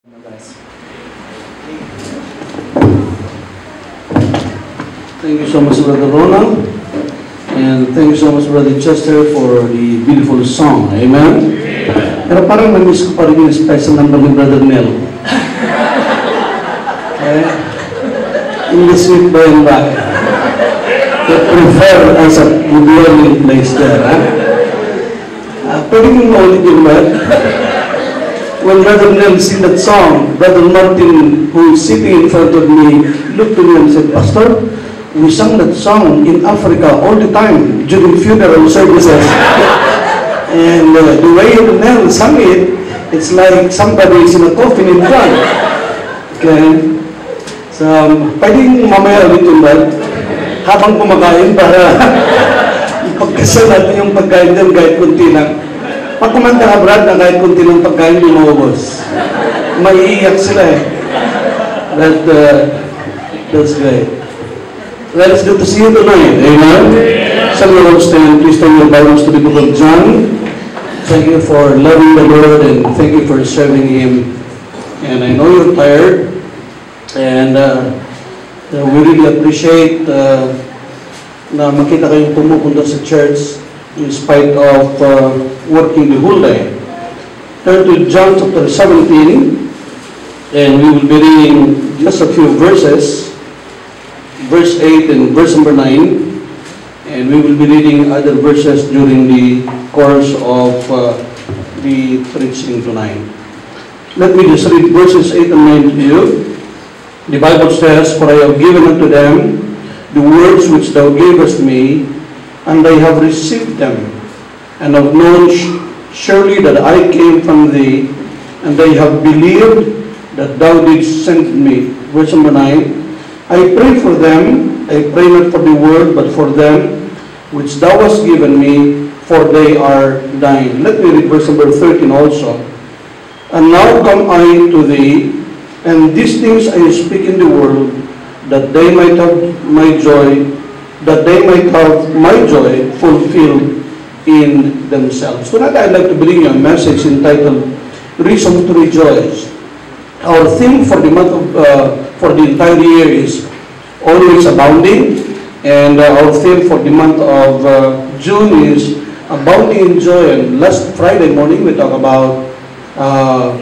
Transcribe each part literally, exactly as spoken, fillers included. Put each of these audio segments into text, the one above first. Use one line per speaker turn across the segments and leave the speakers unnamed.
Thank you so much, Brother Ronald. And thank you so much, Brother Chester, for the beautiful song. Amen? Amen. Pero parang namiss ko pa rin yung special number ni Brother Nel. Okay? In the sweet by and by. To prefer as a dwelling place there. Huh? Uh, pwede kong maulit yung ba? When Brother Nel sing that song, Brother Martin, who is sitting in front of me, looked to me and said, Pastor, we sang that song in Africa all the time during funeral services. And uh, the way Nel sang it, it's like somebody is in a coffin in front. Okay? So, um, pwedeng mamaya ulit yung ba? Habang kumakain para ipagkasal natin yung pagkain din kahit kunti lang. Pag kumanta ka, Brad, na kahit kunti lang pagkain yung maubos. Maiiyak sila eh. That, uh, that's great. Well, it's good to see you tonight. Amen? Shall we all stand? Please turn your Bibles to the book of John. Thank you for loving the Lord and thank you for serving Him. And I know you're tired. And uh, we really appreciate uh, na makita kayong pumupunta sa church in spite of uh, working the whole day. Turn to John chapter seventeen, and we will be reading just a few verses, verse eight and verse number nine, and we will be reading other verses during the course of uh, the preaching tonight. Let me just read verses eight and nine to you. The Bible says, For I have given unto them the words which thou gavest me, and they have received them, and have known surely that I came from thee, and they have believed that thou didst send me. Verse number nine, I pray for them, I pray not for the world, but for them which thou hast given me, for they are thine. Let me read verse number thirteen also. And now come I to thee, and these things I speak in the world, that they might have my joy, that they might have my joy fulfilled in themselves. Tonight I'd like to bring you a message entitled Reason to Rejoice. Our theme for the month of, uh, for the entire year is Always Abounding, and uh, our theme for the month of uh, June is Abounding in Joy. And last Friday morning we talked about uh,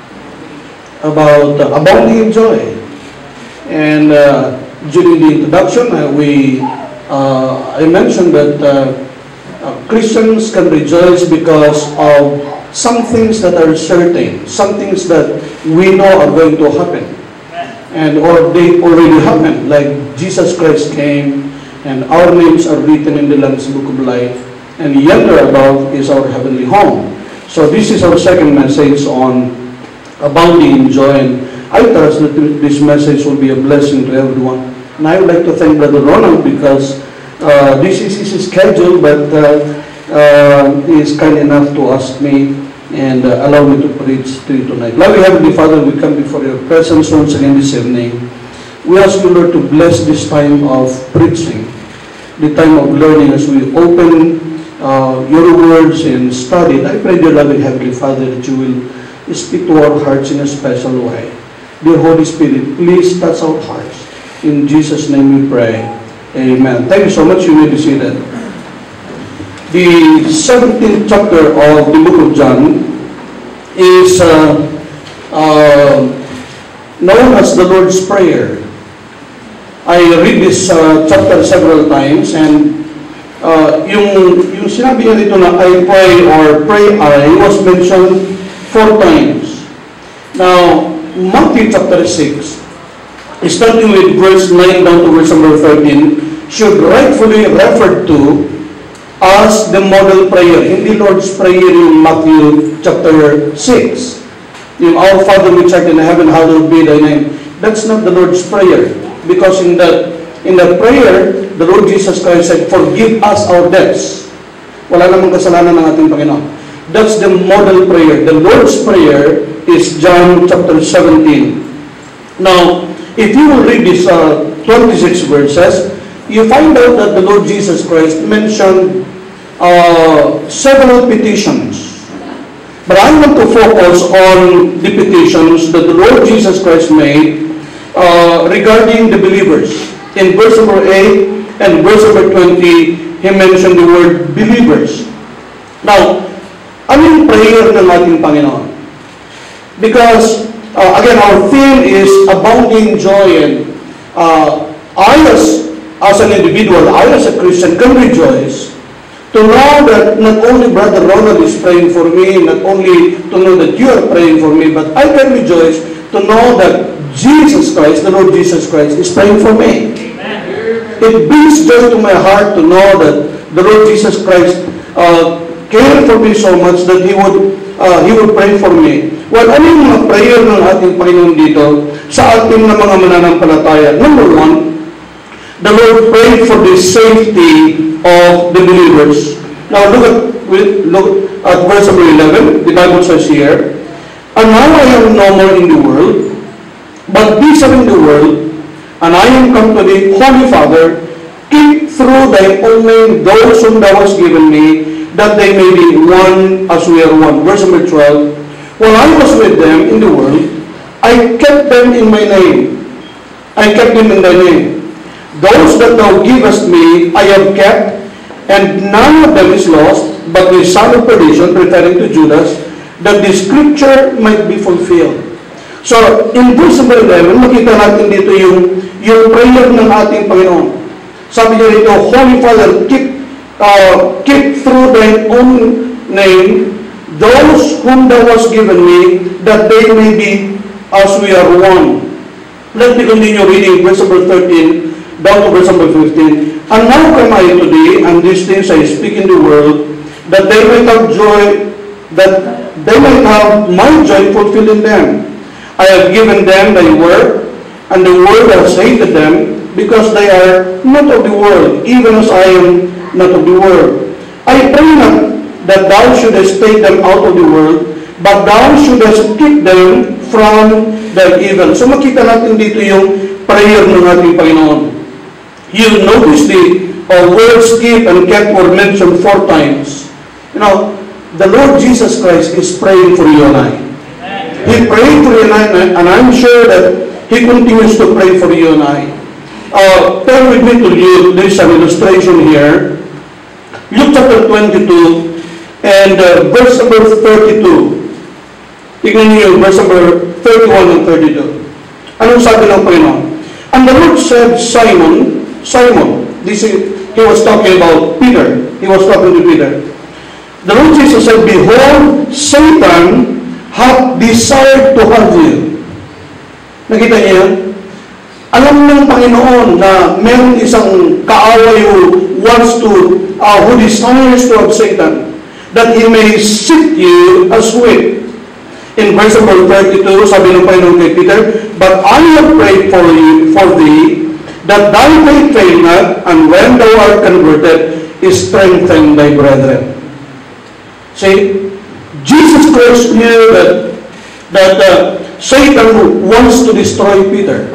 about uh, abounding in joy. And uh, during the introduction, uh, we uh, I mentioned that uh, uh, Christians can rejoice because of some things that are certain, some things that we know are going to happen, and or they already happened, like Jesus Christ came, and our names are written in the Lamb's Book of Life, and yonder above is our heavenly home. So this is our second message on abounding in joy, and I trust that this message will be a blessing to everyone. And I would like to thank Brother Ronald because uh, this is his schedule, but uh, uh, he is kind enough to ask me and uh, allow me to preach to you tonight. Loving Heavenly Father, we come before your presence once again this evening. We ask you, Lord, to bless this time of preaching, the time of learning as we open uh, your words and study. I pray, dear loving Heavenly Father, that you will speak to our hearts in a special way. Dear Holy Spirit, please touch our hearts. In Jesus' name we pray. Amen. Thank you so much. You may be seated. The seventeenth chapter of the book of John is uh, uh, known as the Lord's Prayer. I read this uh, chapter several times, and uh, yung, yung sinabi niya dito na I pray or pray I was mentioned four times. Now, Matthew chapter six, starting with verse nine down to verse number thirteen, should rightfully refer to as the model prayer. Hindi Lord's Prayer yung Matthew chapter six. Yung Our Father which art in heaven, hallowed be thy name. That's not the Lord's Prayer. Because in that, in that prayer, the Lord Jesus Christ said, forgive us our debts. Wala namang kasalanan ng ating Panginoon. That's the model prayer. The Lord's Prayer is John chapter seventeen. Now, if you will read these uh, twenty-six verses, you find out that the Lord Jesus Christ mentioned uh, several petitions. But I want to focus on the petitions that the Lord Jesus Christ made uh, regarding the believers. In verse number eight and verse number twenty, He mentioned the word believers. Now, ano yung prayer ng ating Panginoon? Because, uh, again, our theme is abounding joy, and uh, I as, as an individual, I as a Christian can rejoice to know that not only Brother Ronald is praying for me, not only to know that you are praying for me, but I can rejoice to know that Jesus Christ, the Lord Jesus Christ, is praying for me. Amen. It brings joy to my heart to know that the Lord Jesus Christ uh, cared for me so much that He would uh, He would pray for me. Well, ano yung mga prayer ng ating Panginoon dito sa ating na mga mananampalataya? Number one, the Lord prayed for the safety of the believers. Now look at look at verse number eleven. The Bible says here, "And now I am no more in the world, but these are in the world, and I am come to thee, Holy Father, keep through thy own name those whom thou hast given me, that they may be one as we are one." Verse number twelve, "While I was with them in the world, I kept them in my name. I kept them in thy name. Those that thou givest me, I have kept, and none of them is lost, but the son of perdition," referring to Judas, "that the scripture might be fulfilled." So, in verse number eleven, makita natin dito yung, yung prayer ng ating Panginoon. Sabi niya dito, "Holy Father, keep, uh, keep through thy own name those whom thou hast given me, that they may be as we are one." Let me continue reading verse number thirteen down to verse number fifteen. "And now come I to thee, and these things I speak in the world, that they might have joy, that they might have my joy fulfilled in them. I have given them thy word, and the world has hated them, because they are not of the world, even as I am not of the world. I pray not that thou shouldest take them out of the world, but thou shouldest keep them from the evil." So makita natin dito yung prayer ng ating Panginoon. You notice the uh, words keep and kept were mentioned four times. You know, the Lord Jesus Christ is praying for you and I. He prayed for you and I, and I'm sure that He continues to pray for you and I. Uh, turn with me to Luke. There's an illustration here. Luke chapter twenty-two and uh, verse number thirty-two. Tignan niyo verse number thirty-one and thirty-two. Anong sabi ng Panginoon? "And the Lord said, Simon, Simon," this is, He was talking about Peter. He was talking to Peter. "The Lord Jesus said, Behold, Satan hath desired to have you." Nakita niyo yun? Alam ng Panginoon na meron isang kaaway who wants to, uh, who desires to have Satan, that he may sift you as wheat. In verse number thirty-two, sabi ng Panginoon kay Peter, "But I have prayed for you, for thee, that thy faith fail not, and when thou art converted, strengthen thy brethren." See, Jesus Christ knew that, that uh, Satan wants to destroy Peter.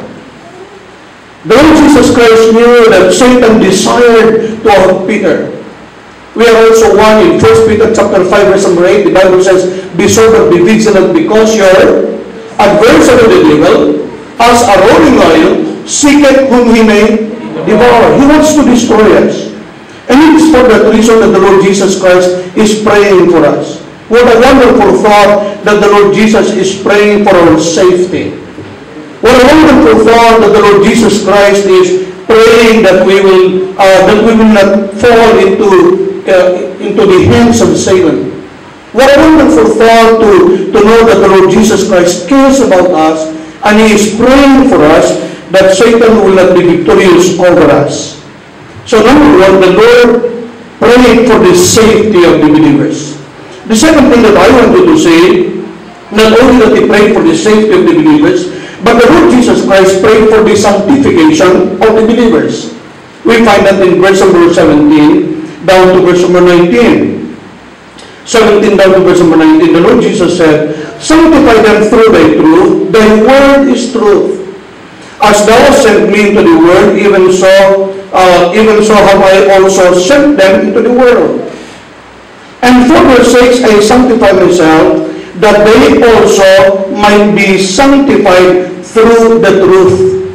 The Lord Jesus Christ knew that Satan desired to have Peter. We are also one in First Peter chapter five, verse number eight. The Bible says, "Be sober, be vigilant, because your adversary the devil, as a roaring lion, seeketh whom he may devour." He wants to destroy us. And it is for that reason that the Lord Jesus Christ is praying for us. What a wonderful thought that the Lord Jesus is praying for our safety. What a wonderful thought that the Lord Jesus Christ is praying that we will uh, that we will not fall into uh, into the hands of Satan. What a wonderful thought to to know that the Lord Jesus Christ cares about us, and He is praying for us that Satan will not be victorious over us. So number one, the Lord prayed for the safety of the believers. The second thing that I wanted to say, not only that He prayed for the safety of the believers, but the Lord Jesus Christ prayed for the sanctification of the believers. We find that in verse number seventeen down to verse number nineteen. seventeen down to verse number nineteen, the Lord Jesus said, "Sanctify them through thy truth, thy word is truth. As thou hast sent me into the world, even so, uh, even so have I also sent them into the world." And for their sakes I sanctify myself, that they also might be sanctified through the truth.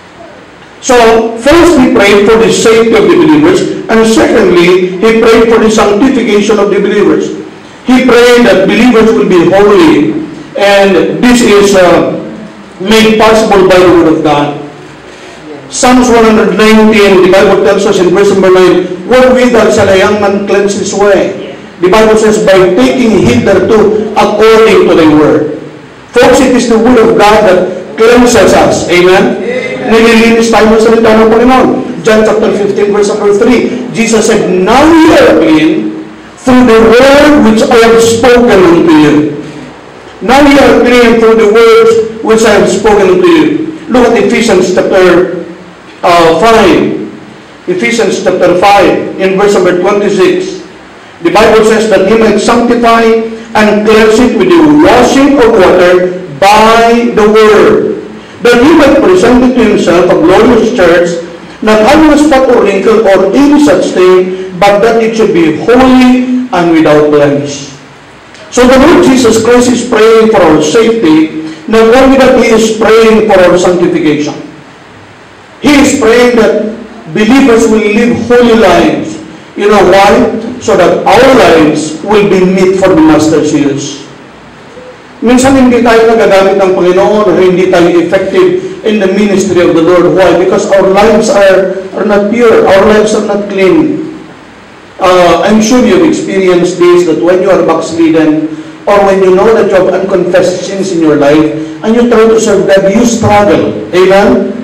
So, first he prayed for the safety of the believers, and secondly, he prayed for the sanctification of the believers. He prayed that believers will be holy, and this is uh, made possible by the Word of God. Psalms one nineteen, the Bible tells us in verse number nine, wherewithal shall a young man cleanse his way? The Bible says, by taking heed thereto according to thy word. Folks, it is the Word of God that cleanses us. Amen? Nililinis tayo sa salita ng Panginoon. John chapter fifteen, verse number three. Jesus said, now ye are clean through the word which I have spoken unto you. Now ye are clean through the words which I have spoken unto you. Look at Ephesians chapter uh, five. Ephesians chapter five, in verse number twenty-six. The Bible says that he might sanctify and cleanse it with the washing of water by the word, that he might present it to himself a glorious church, not having a spot or wrinkle or any such thing, but that it should be holy and without blemish. So the Lord Jesus Christ is praying for our safety, not only that he is praying for our sanctification. He is praying that believers will live holy lives. You know why? So that our lives will be meet for the Master's use. Minsan hindi tayo nagagamit ng Panginoon, or hindi tayo effective in the ministry of the Lord. Why? Because our lives are, are not pure. Our lives are not clean. Uh, I'm sure you've experienced this, that when you are backslidden, or when you know that you have unconfessed sins in your life, and you try to serve God, you struggle. Amen?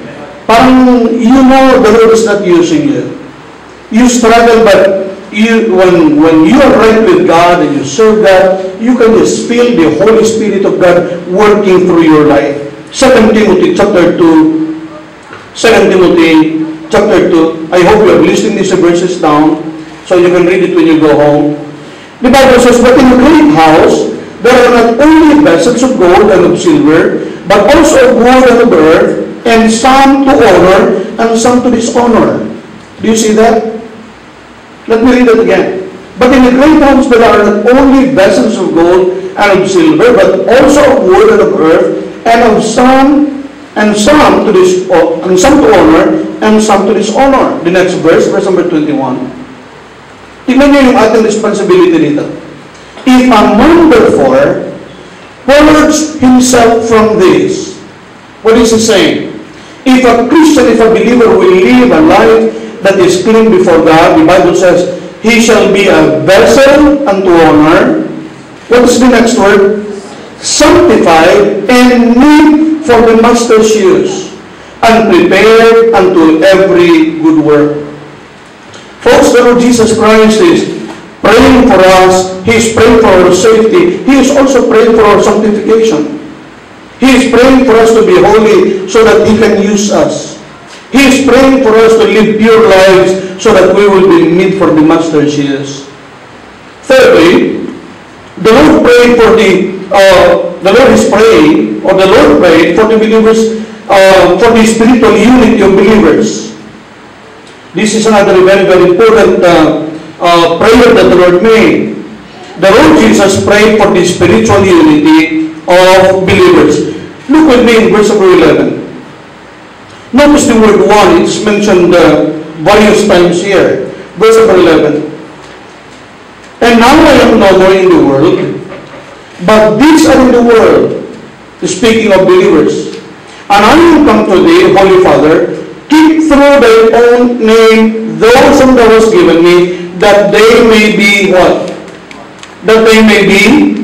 Parang you know the Lord is not using you. You struggle, but you, when, when you are right with God and you serve God, you can just feel the Holy Spirit of God working through your life. Second Timothy chapter two. Second Timothy chapter two. I hope you are listening these verses down so you can read it when you go home. The Bible says, but in a great house there are not only vessels of gold and of silver, but also of wood and of earth, and some to honor and some to dishonor. Do you see that? Let me read it again. But in the great house there are not only vessels of gold and of silver, but also of wood and of earth, and of some and some to dis and some to honor and some to dishonor. The next verse, verse number twenty-one. Tingnan niyo yung ating responsibility dito. If a man therefore purge himself from this, what is he saying? If a Christian, if a believer will live a life that is clean before God, the Bible says, he shall be a vessel unto honor. What is the next word? Sanctified and meet for the Master's use, and prepared unto every good work. Folks, the Lord Jesus Christ is praying for us. He is praying for our safety. He is also praying for our sanctification. He is praying for us to be holy so that He can use us. He is praying for us to live pure lives so that we will be meet for the Master's use. Thirdly, the Lord prayed for the, uh, the Lord is praying, or the Lord prayed for the believers, uh, for the spiritual unity of believers. This is another very, very important uh, uh, prayer that the Lord made. The Lord Jesus prayed for the spiritual unity of believers. Look with me in verse number eleven. Notice the word one. It's mentioned uh, various times here. Verse number eleven. And now I am no more in the world, but these are in the world, speaking of believers. And I will come to thee, Holy Father, keep through thy own name those whom thou hast given me, that they may be what? That they may be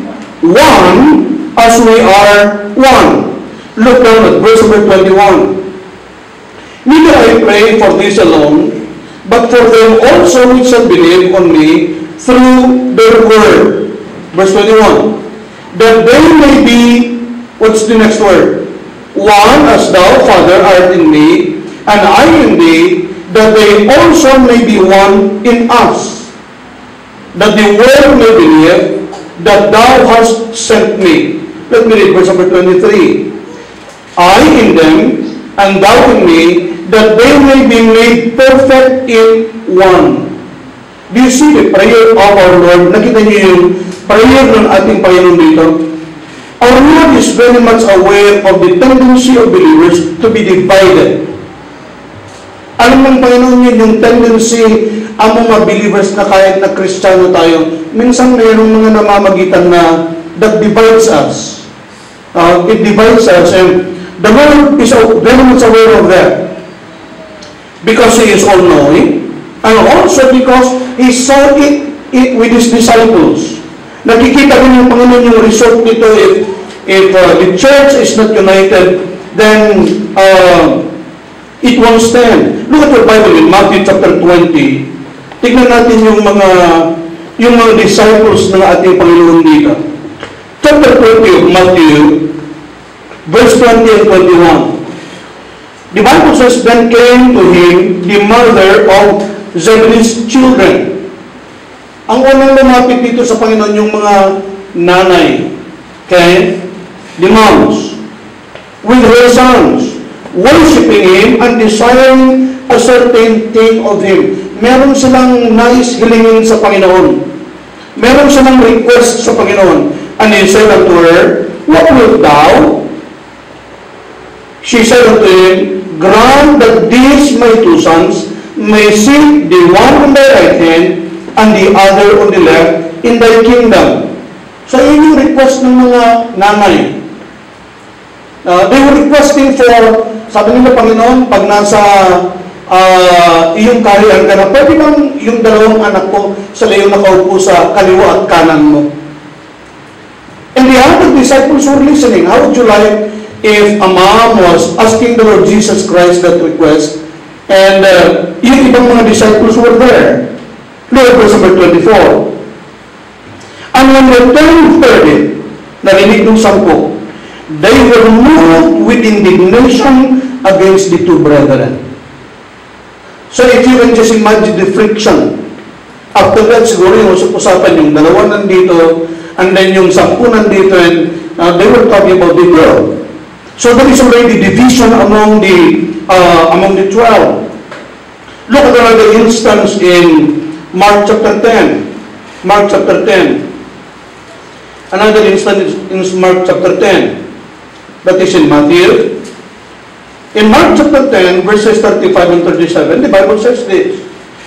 one as we are one. Look down at verse number twenty-one. Neither I pray for this alone, but for them also which shall believe on me through their word. Verse twenty-one. That they may be, what's the next word? One, as thou, Father, art in me, and I in thee, that they also may be one in us, that the world may believe that thou hast sent me. Let me read verse number twenty-three. I in them, and thou in me, that they may be made perfect in one. Do you see the prayer of our Lord? Nakita niyo yung prayer ng ating Panginoon dito? Our Lord is very much aware of the tendency of believers to be divided. Alam ng Panginoon yun, yung tendency ang mga believers na kahit na Kristiyano tayo, minsan mayroong mga namamagitan na that divides us. Uh, it divides us, and the Lord is very much aware of that. Because He is all-knowing, and also because He saw it, it with His disciples. Nakikita rin yung Panginoon yung result nito if, if uh, the church is not united, then uh, it won't stand. Look at your Bible in Matthew chapter twenty. Tignan natin yung mga yung mga disciples ng ating Panginoon dito. Chapter twenty of Matthew, verse twenty and twenty-one. The Bible says, then came to him the mother of Zebedee's children. Ang unang lumapit dito sa Panginoon yung mga nanay. Okay? The moms. With her sons. Worshipping Him and desiring a certain thing of Him. Meron silang nais hilingin sa Panginoon. Meron silang request sa Panginoon. And He said unto her, what wilt thou? She said unto Him, grant that these my two sons may sit the one on thy right hand and the other on the left in thy kingdom. So yun yung request ng mga nanay. Uh, they were requesting for, sabi nila Panginoon, pag nasa uh, iyong kaharian ka na, pwede bang yung dalawang anak ko sa iyong nakaupo sa kaliwa at kanan mo? And the other disciples were listening. How would you like if a mom was asking the Lord Jesus Christ that request, and uh, yung ibang mga disciples were there? Look at verse number twenty-four. And when the ten heard it, narinig ng sampo, they were moved with indignation against the two brethren. So if you can just imagine the friction. After that, siguro yung usapan yung dalawa nandito, and then yung sampu nandito, and uh, they were talking about the girl. So there is already division among the uh, among the twelve. Look at another instance in Mark chapter ten. Mark chapter ten. Another instance in Mark chapter ten. That is in Matthew. In Mark chapter ten, verses thirty-five and thirty-seven, the Bible says this.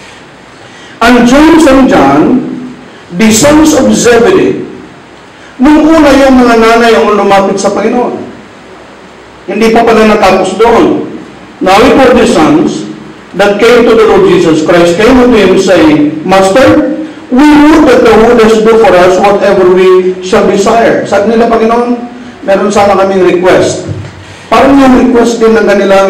And James and John, the sons of Zebedee, nung una yung mga nanay ang lumapit sa Panginoon. Hindi pa pala natapos doon. Now it were the sons that came to the Lord Jesus Christ, came unto Him saying, Master, we would that Thou wouldest do for us whatever we shall desire. Sabi nila, Panginoon, meron sana kaming request. Parang yung request din ng kanilang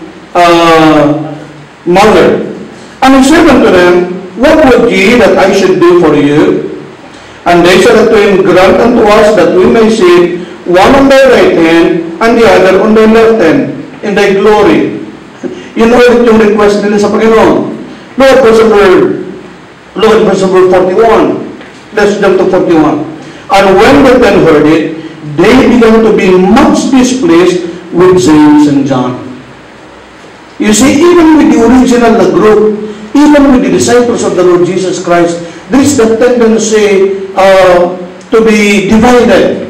uh, mother. And He said unto them, what would ye that I should do for you? And they said unto Him, grant unto us that we may sit one on thy right hand and the other on thy left hand in thy glory. You know it yung request nila sa Panginoon. Look at verse number, look at verse number forty-one. Let's jump to forty-one. And when the ten heard it, they began to be much displeased with James and John. You see, even with the original group, even with the disciples of the Lord Jesus Christ, there is the tendency uh, to be divided.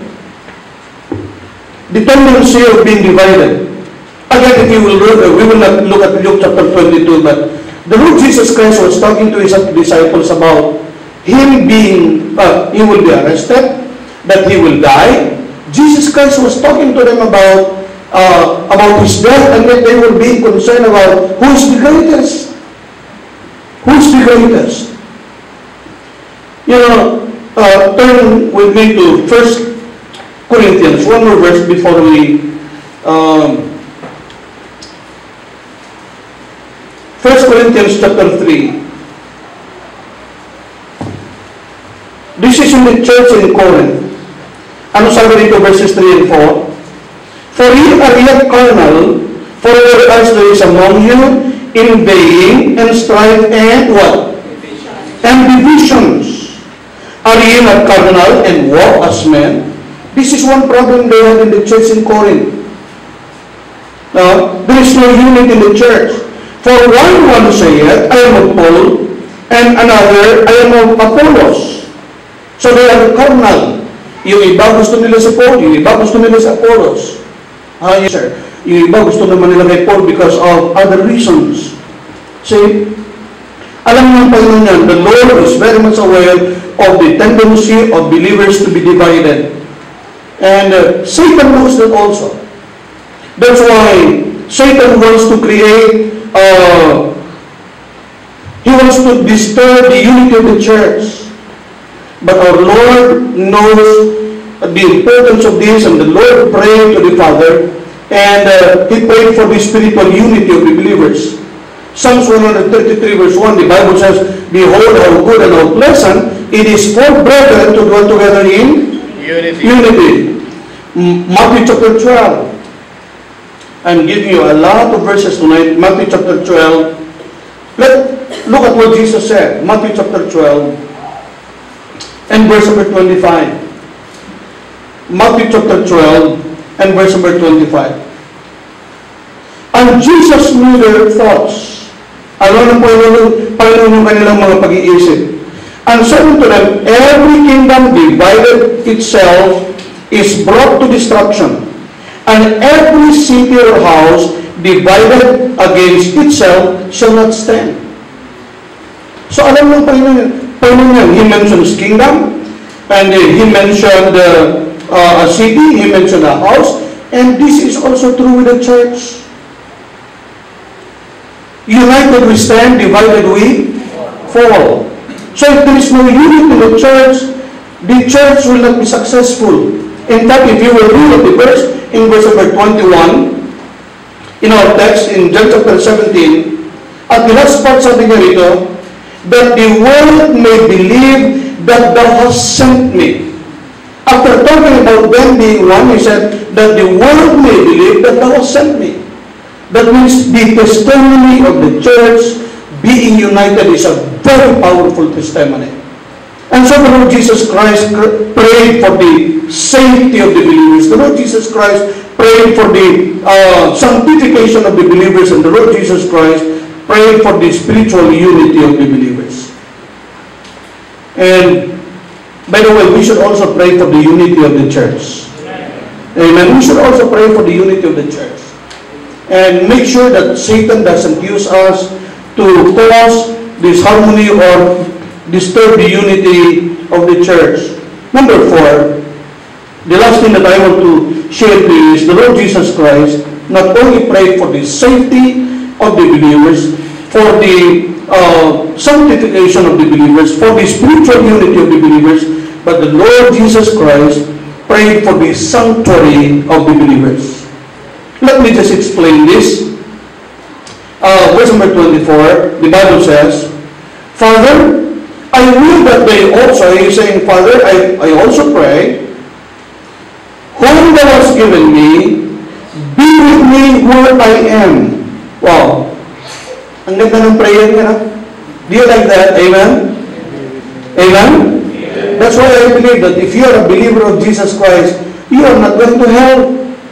The tendency of being divided. Again, if you will look, we will not look at Luke chapter twenty-two, but the Lord Jesus Christ was talking to His disciples about Him being, uh, He will be arrested, that He will die. Jesus Christ was talking to them about uh, about His death, and yet they were being concerned about who is the greatest. Who is the greatest? You know, uh, turn with me to First Corinthians, one more verse before we um, First Corinthians chapter three. This is in the church in Corinth. Ano sabi dito, verses three and four? For ye are yet carnal, for whereas there is among you envying and strife and what? And divisions. Are ye not carnal and walk as men? This is one problem they had in the church in Corinth. Now, there is no unity in the church. For one one saith, I am of Paul, and another, I am of Apollos. So they are carnal. Yung iba gusto nila si Paul, yung iba gusto nila si Apollos. Ah, yes sir. Yung iba gusto naman nila kay Paul because of other reasons. See? Alam ng Panginoon yan, the Lord is very much aware of the tendency of believers to be divided. And uh, Satan knows that also. That's why Satan wants to create, uh, he wants to disturb the unity of the church. But our Lord knows the importance of this, and the Lord prayed to the Father, and uh, He prayed for the spiritual unity of the believers. Psalms one thirty-three verse one, the Bible says, behold how good and how pleasant it is for brethren to dwell together in
Unity.
unity. Matthew chapter twelve. I'm giving you a lot of verses tonight. Matthew chapter twelve. Let look at what Jesus said. Matthew chapter twelve and verse number twenty-five. Matthew chapter twelve and verse number twenty-five. And Jesus knew their thoughts. Ano na po yung kanilang mga pag-iisip. And said unto them, every kingdom divided itself is brought to destruction, and every city or house divided against itself shall not stand. So alam ng Panginoon, Panginoon yan, He mentions kingdom, and uh, He mentioned uh, uh, a city, He mentioned a house, and this is also true with the church. United we stand, divided we fall. So if there is no unity in the church, the church will not be successful. In fact, if you will read the verse, in verse number twenty-one, in our text, in John chapter seventeen, at the last part sabi nga rito, that the world may believe that thou hast sent me. After talking about them being one, he said, that the world may believe that thou hast sent me. That means the testimony of the church being united is a very powerful testimony. And so the Lord Jesus Christ prayed for the safety of the believers. The Lord Jesus Christ prayed for the uh, sanctification of the believers, and the Lord Jesus Christ prayed for the spiritual unity of the believers. And by the way, we should also pray for the unity of the church. Amen. We should also pray for the unity of the church. And make sure that Satan doesn't use us to cause disharmony or disturb the unity of the church. Number four, the last thing that I want to share with you is the Lord Jesus Christ not only prayed for the safety of the believers, for the uh, sanctification of the believers, for the spiritual unity of the believers, but the Lord Jesus Christ prayed for the sanctuary of the believers. Let me just explain this. Uh, verse number twenty-four, the Bible says, Father, I will that they also, he's saying, Father, I, I also pray, whom thou hast given me, be with me where I am. Wow. Ang ganda ng prayer niya, no? Do you like that? Amen? Amen? Amen? That's why I believe that if you are a believer of Jesus Christ, you are not going to hell.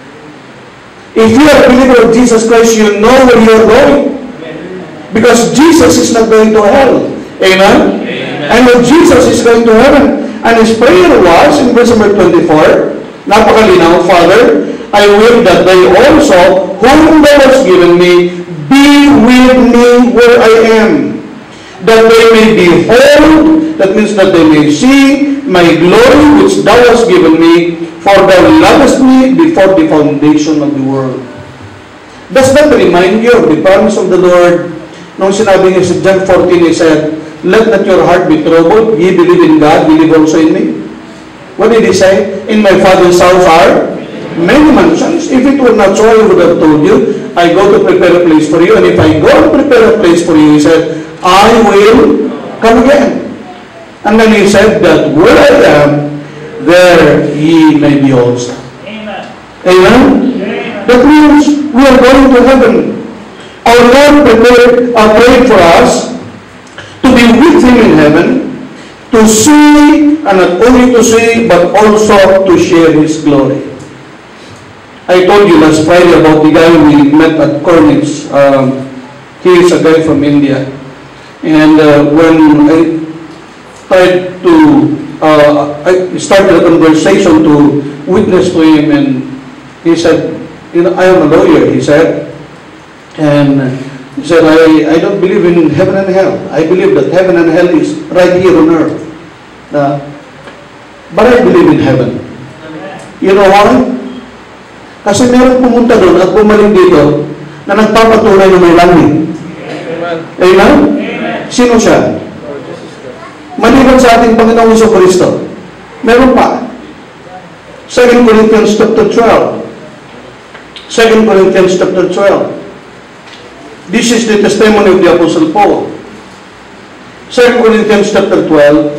If you are a believer of Jesus Christ, you know where you are going. Because Jesus is not going to hell. Amen? Amen. And when Jesus is going to heaven. And his prayer was, in verse number twenty-four, napakalinaw, Father, I will that they also, whom thou hast given me, be with me where I am, that they may behold, that means that they may see my glory which thou hast given me, for thou lovest me before the foundation of the world. Does that remind you of the promise of the Lord? Nung sinabi niya sa John fourteen, he said, let not your heart be troubled, ye believe in God, believe also in me. What did he say? In my Father's house are many mansions. If it were not so, I would have told you, I go to prepare a place for you, and if I go to prepare a place for you, he said, I will come again. And then he said that where I am, there ye may be also. Amen. Amen? Amen. That means we are going to heaven. Our Lord prepared, uh, prayed for us to be with Him in heaven, to see, and not only to see, but also to share His glory. I told you last Friday about the guy we met at Cornish. Um, he is a guy from India. And uh, when I tried to, uh, I started a conversation to witness to him, and he said, you know, I am a lawyer, he said, and he said, I, I don't believe in heaven and hell. I believe that heaven and hell is right here on earth. Uh, but I believe in heaven. You know why? Kasi meron pumunta doon at bumalik dito na nagpapatunay na may langit. Amen? Amen? Sino siya? Maliban sa ating Panginoong Jesucristo. Meron pa. Second Corinthians chapter twelve. Second Corinthians chapter twelve. This is the testimony of the Apostle Paul. Second Corinthians chapter twelve.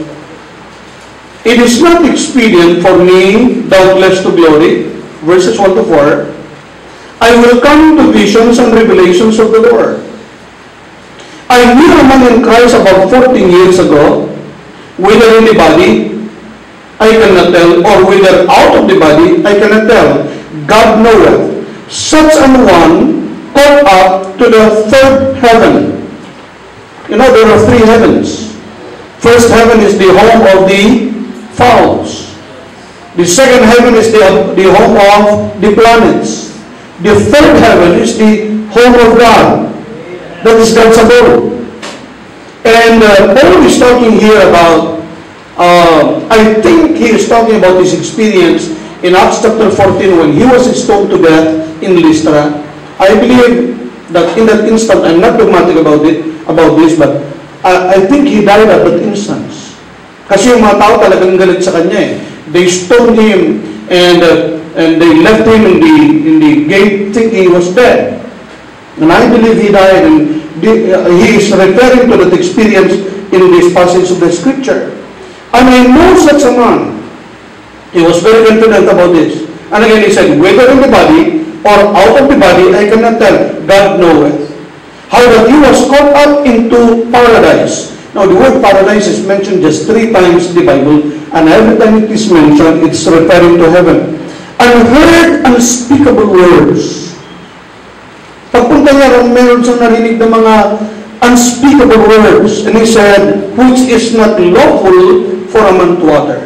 It is not expedient for me, doubtless to glory, verses one to four, I will come to visions and revelations of the Lord. I knew a man in Christ about fourteen years ago, whether in the body, I cannot tell, or whether out of the body, I cannot tell. God knoweth. Such an one caught up to the third heaven. You know, there are three heavens. First heaven is the home of the fowls. The second heaven is the, the home of the planets. The third heaven is the home of God. That is God's abode. And uh, Paul is talking here about, uh, I think he is talking about his experience in Acts chapter fourteen when he was stoned to death in Lystra. I believe that in that instant, I'm not dogmatic about it, about this, but uh, I think he died at that instance. Kasi yung mga tao talagang galit sa kanya eh. They stoned him and uh, and they left him in the in the gate thinking he was dead. And I believe he died, and the, uh, he is referring to that experience in this passage of the scripture. And I know such a man. He was very confident about this. And again he said, whether in the body or out of the body, I cannot tell. God knoweth. How that he was caught up into paradise. Now, the word paradise is mentioned just three times in the Bible, and every time it is mentioned, it's referring to heaven. And heard unspeakable words. Pagpunta niya ron, meron siyang narinig ng mga unspeakable words. And he said, which is not lawful for a man to utter.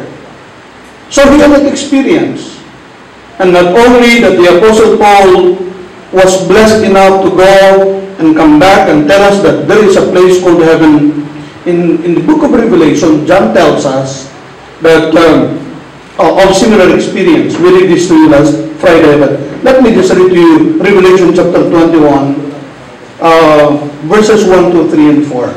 So he had that experience. And not only that the Apostle Paul was blessed enough to go and come back and tell us that there is a place called heaven. In, in the book of Revelation, John tells us that um, of similar experience. We read this to you last Friday, but let me just read to you Revelation chapter twenty-one, uh, verses one, two, three, and four.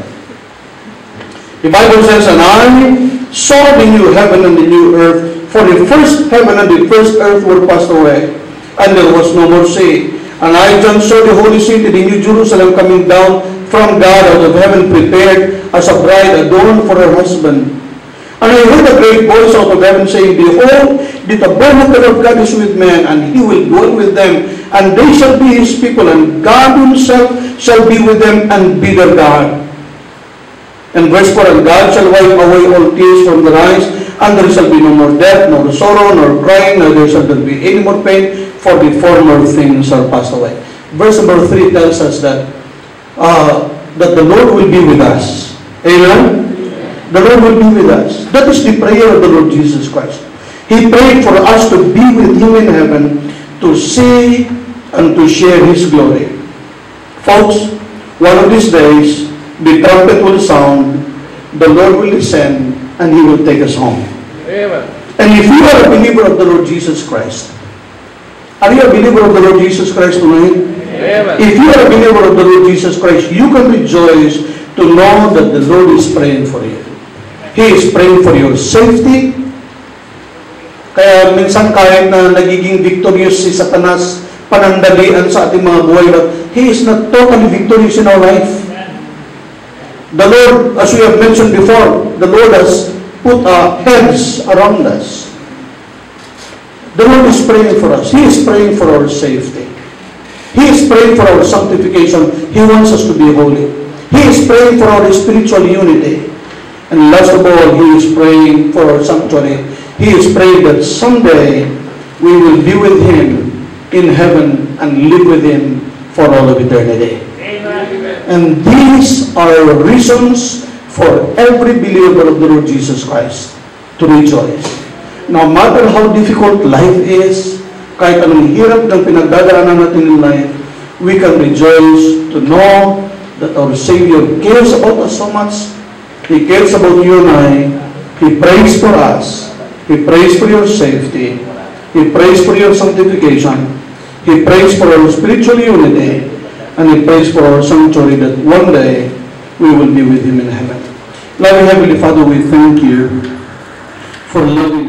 The Bible says, and I saw the new heaven and the new earth, for the first heaven and the first earth were passed away, and there was no more sea. And I, John, saw the holy city, the new Jerusalem, coming down from God out of heaven, prepared as a bride adorned for her husband. And I heard a great voice out of heaven saying, behold, the tabernacle of God is with men, and he will dwell with them, and they shall be his people, and God himself shall be with them, and be their God. And verse four, and God shall wipe away all tears from their eyes, and there shall be no more death, nor sorrow, nor crying, neither shall there be any more pain, for the former things are passed away. Verse number three tells us that uh, that the Lord will be with us. Amen? The Lord will be with us. That is the prayer of the Lord Jesus Christ. He prayed for us to be with him in heaven, to see and to share his glory. Folks, one of these days, the trumpet will sound, the Lord will descend, and he will take us home. Amen. And if you are a believer of the Lord Jesus Christ, are you a believer of the Lord Jesus Christ tonight? Amen. If you are a believer of the Lord Jesus Christ, you can rejoice to know that the Lord is praying for you. He is praying for your safety. Kaya minsan kahit na nagiging victorious si Satanas, panandalian sa ating mga buhay, but he is not totally victorious in our life. The Lord, as we have mentioned before, the Lord has put a hedge around us. The Lord is praying for us. He is praying for our safety. He is praying for our sanctification. He wants us to be holy. He is praying for our spiritual unity. And last of all, He is praying for our sanctuary. He is praying that someday we will be with Him in heaven and live with Him for all of eternity. Amen. And these are reasons for every believer of the Lord Jesus Christ to rejoice. No matter how difficult life is, kahit anong hirap ng pinagdadaanan natin in life, we can rejoice to know that our Savior cares about us so much. He cares about you and I. He prays for us. He prays for your safety. He prays for your sanctification. He prays for our spiritual unity. And He prays for our sanctuary that one day we will be with Him in heaven. Loving Heavenly Father, we thank You for loving